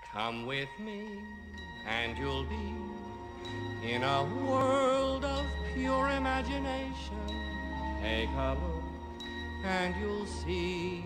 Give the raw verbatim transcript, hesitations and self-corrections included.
Come with me and you'll be in a world of pure imagination. Take a look and you'll see